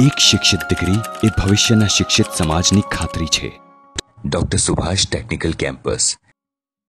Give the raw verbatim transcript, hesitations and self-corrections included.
એક શિક્ષિત દીકરી એ ભવિષ્યના શિક્ષિત સમાજની ખાતરી છે. Doctor Subhash technical campus,